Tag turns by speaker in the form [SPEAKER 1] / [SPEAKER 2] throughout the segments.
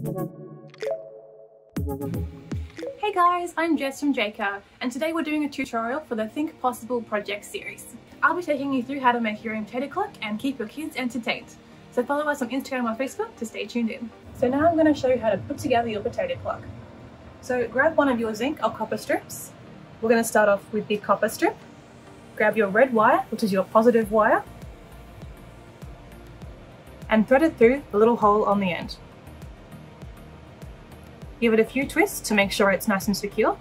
[SPEAKER 1] Hey guys, I'm Jess from Jaycar, and today we're doing a tutorial for the Think Possible project series. I'll be taking you through how to make your own potato clock and keep your kids entertained. So follow us on Instagram or Facebook to stay tuned in. So now I'm going to show you how to put together your potato clock. So grab one of your zinc or copper strips. We're going to start off with the copper strip. Grab your red wire, which is your positive wire, and thread it through the little hole on the end. Give it a few twists to make sure it's nice and secure.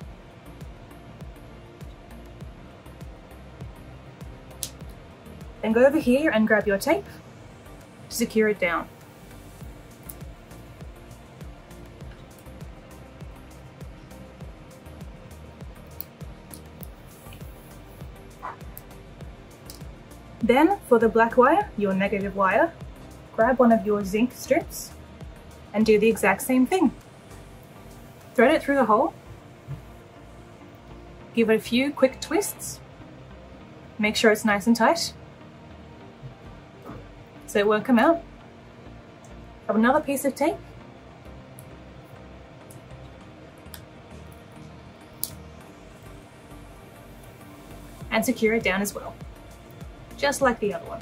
[SPEAKER 1] Then go over here and grab your tape to secure it down. Then for the black wire, your negative wire, grab one of your zinc strips and do the exact same thing. Thread it through the hole, give it a few quick twists, make sure it's nice and tight so it won't come out. Grab another piece of tape and secure it down as well, just like the other one.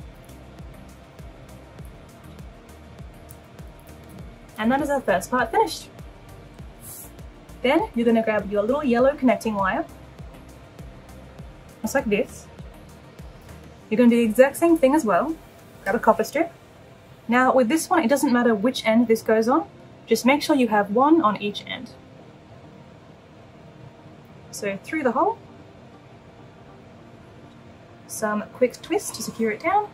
[SPEAKER 1] And that is our first part finished. Then you're going to grab your little yellow connecting wire, just like this. You're going to do the exact same thing as well. Grab a copper strip. Now with this one, it doesn't matter which end this goes on, just make sure you have one on each end. So through the hole, some quick twists to secure it down.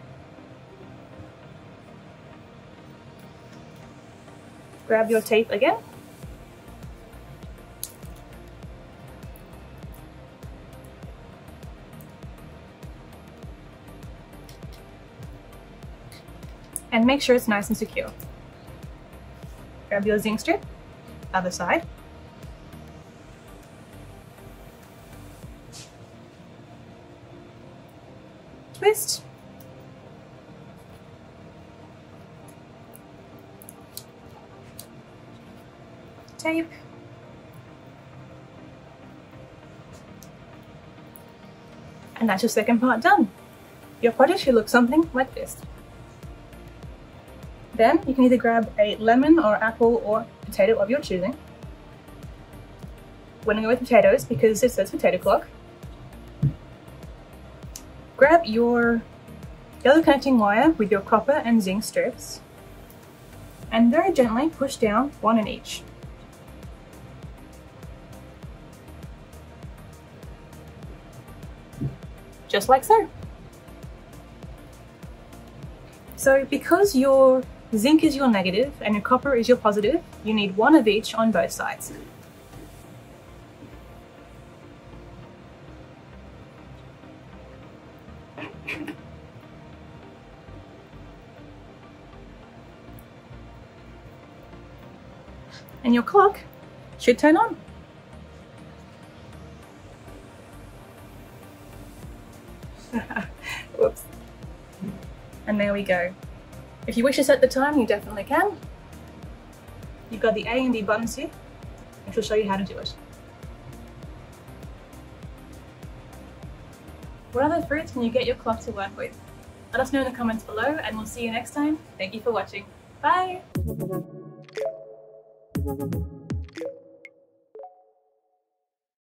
[SPEAKER 1] Grab your tape again. And make sure it's nice and secure. Grab your zinc strip, other side. Twist. Tape. And that's your second part done. Your project should look something like this. Then you can either grab a lemon or apple or potato of your choosing. We're going to go with potatoes because it says potato clock. Grab your yellow connecting wire with your copper and zinc strips and very gently push down one in each. Just like so. So because your zinc is your negative and your copper is your positive, you need one of each on both sides. And your clock should turn on. Whoops. And there we go. If you wish to set the time, you definitely can. You've got the A and D buttons here, which will show you how to do it. What other fruits can you get your clock to work with? Let us know in the comments below, and we'll see you next time. Thank you for watching. Bye!